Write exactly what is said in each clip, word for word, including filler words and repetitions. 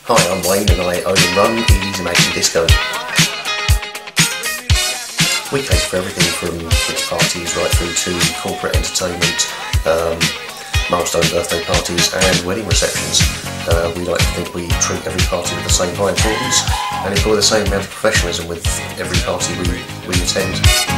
Hi, I'm Wayne and I own and run Easy's Imagine Disco. We cater for everything from kids parties right through to corporate entertainment, um, milestone birthday parties and wedding receptions. Uh, we like to think we treat every party with the same high importance and employ the same amount of professionalism with every party we, we attend.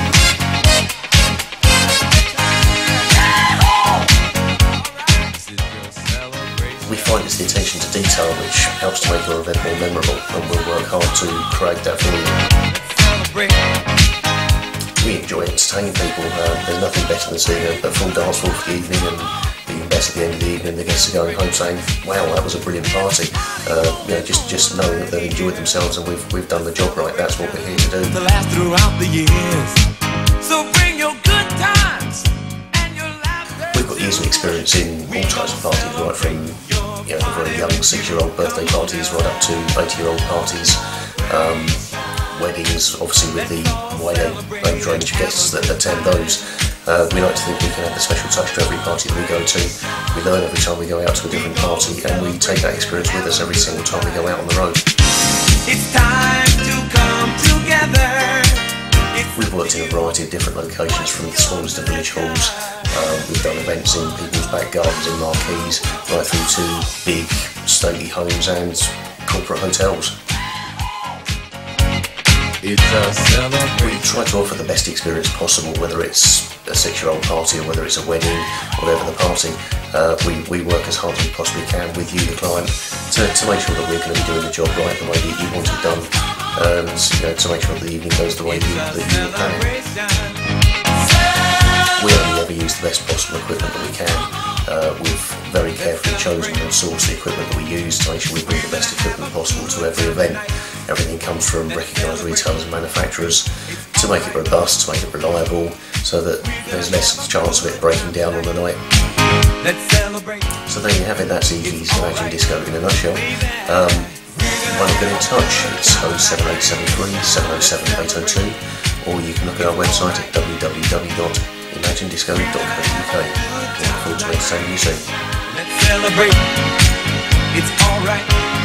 We find it's the attention to detail which helps to make your event more memorable, and we'll work hard to create that for you. We enjoy entertaining people. Um, there's nothing better than seeing a, a full dance floor for the evening, and even better at the end of the evening the guests are going home saying, wow, that was a brilliant party. Uh, you know, just, just knowing that they've enjoyed themselves and we've, we've done the job right, that's what we're here to do. To last throughout the years. So bring your good times and your laughter. We've got years of experience in all types of parties, right from you know, the very young six-year-old birthday parties right up to eighty-year-old parties, um, weddings, obviously with the wider age range of guests that attend those. Uh, we like to think we can add a special touch to every party that we go to. We learn every time we go out to a different party, and we take that experience with us every single time we go out on the road. It's time to come together. We've worked in a variety of different locations, from the smallest of village halls. Um, we've done events in people's back gardens in marquees, right through to big stately homes and corporate hotels. It's a celebration. We try to offer the best experience possible, whether it's a six-year-old party or whether it's a wedding, whatever the party. Uh, we, we work as hard as we possibly can with you, the client, to, to make sure that we're going to be doing the job right the way that you want it done, and you know, to make sure that the evening goes the way you, that you were planning. We only ever use the best possible equipment that we can. Uh, we've very carefully chosen and sourced the equipment that we use to make sure we bring the best equipment possible to every event. Everything comes from recognised retailers and manufacturers to make it robust, to make it reliable, so that there's less chance of it breaking down on the night. Let's celebrate. So there you have it, that's Easy's Imagine Disco in a nutshell. Um, Want to get in touch? It's oh seven eight seven three, seven oh seven, eight oh two, or you can look at our website at w w w dot imagine disco dot co dot u k. Look forward to entertaining you soon. Let's celebrate. It's alright.